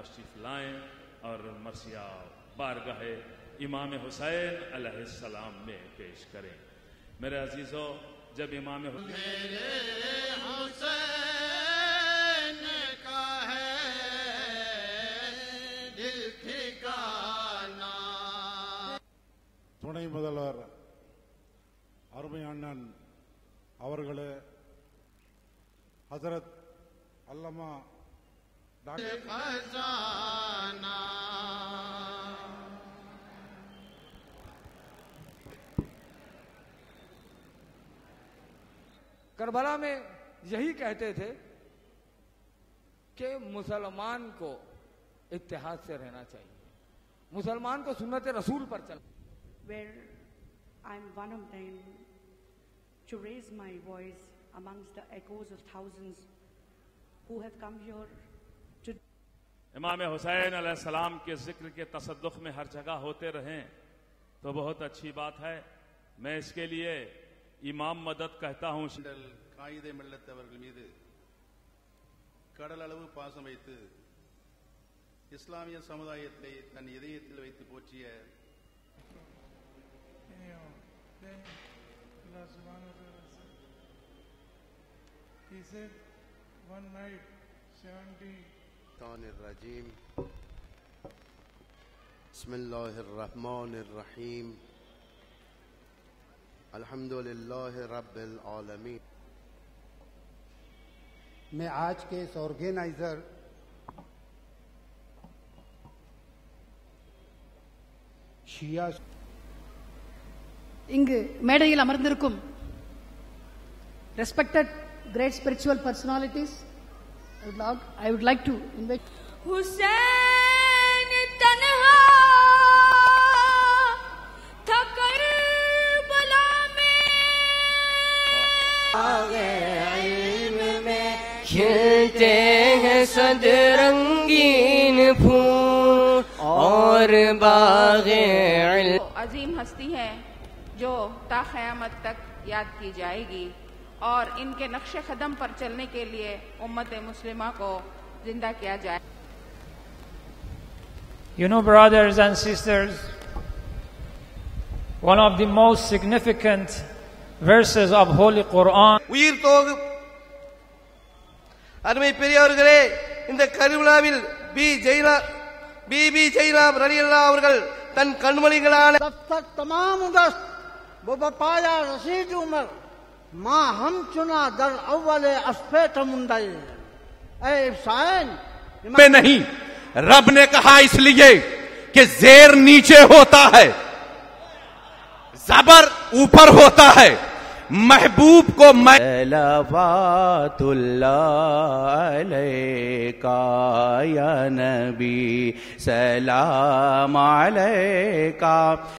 तशरीफ लाएं और मरसिया बारगाहे इमाम हुसैन अलैहिस्सलाम में पेश करें। मेरे अजीजों, जब इमाम हुसैन का है दिल ठिकाना। துணை முதல்வர் அருமை அண்ணன் அவர்களே, ஹஜரத் அல்லமா खजाना करबला में यही कहते थे कि मुसलमान को इत्तेहाद से रहना चाहिए, मुसलमान को सुन्नत रसूल पर चल। Where I'm one of them, to raise my voice amongst the echoes of thousands who have come here to इमाम हुसैन अलैहिस्सलाम के जिक्र के तसद्दुक़ में हर जगह होते रहें तो बहुत अच्छी बात है। मैं इसके लिए इमाम मदद कहता हूं। காயிதே மெல்லத்தவர்கள் மீது கடலளவு பாசம் வைத்து இஸ்லாமிய சமுதாயத்தை தன் இதயத்தில் வைத்து போற்றிய He said one night 70 الرجيم بسم الله الرحمن الرحيم الحمد لله रब العالمين। मैं आज के इस ऑर्गेनाइजर ஷியா இங்கு மேடையில் அமர்ந்திருக்கும் respected great spiritual personalities, I would like to invite Hussain तन्हा था करबला में खिलते हैं सदरंगीन फूल और बाग़े अजीम हस्ती है जो ता क़यामत तक याद की जाएगी और इनके नक्शे कदम पर चलने के लिए उम्मत मुस्लिमा को जिंदा किया जाए। You know, brothers and sisters, one of the most significant verses of Holy Quran. உயிர் தோகும் அருமை பெரியோர்களே, இந்த கருவிழாவில் बीबी ஜெயினாப் ரலியல்லாஹு அவர்கள் தன் கண்மணிகளான तमाम दस्त वो बपाया रशीद उमर माँ हम चुना दर अव्वल अस्फेट मुंडई ए हुसैन में नहीं, रब ने कहा इसलिए कि जेर नीचे होता है, जबर ऊपर होता है। महबूब को सलावतुल्लाह अलैका या नबी सलाम अलैका।